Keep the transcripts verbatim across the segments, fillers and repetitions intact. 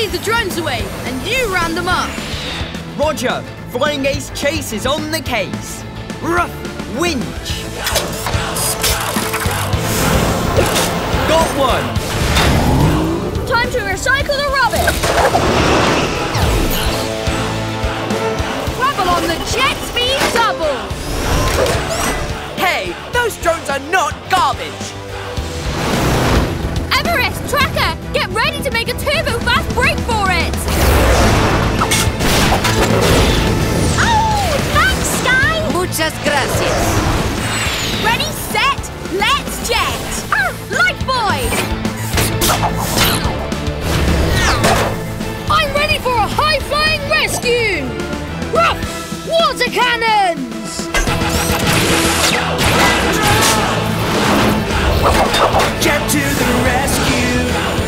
lead the drones away, and you round them up. Roger. Flying Ace Chase is on the case. Ruff, winch. Got one. Time to recycle the rubbish. Travel on the jet speed double. Hey, those drones are not garbage. Everest, Tracker, get ready to make a turbo-fast break for it! Oh, thanks, Sky! Muchas gracias. Ready, set, let's jet! Ah, Light Boy! I'm ready for a high-flying rescue! Ruff! Water cannons! Jet to the rescue!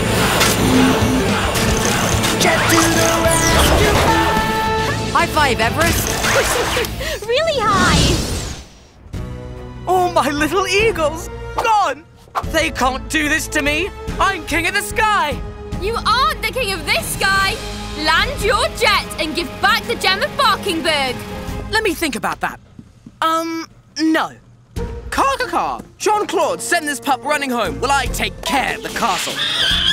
Jet to the rescue! High five, Everest. Really high! Oh, my little eagles! Gone! They can't do this to me! I'm king of the sky! You aren't the king of this sky! Land your jet and give back the gem of Barkingburg! Let me think about that. Um, no. Car, car, car. Jean-Claude, send this pup running home while I take care of the castle.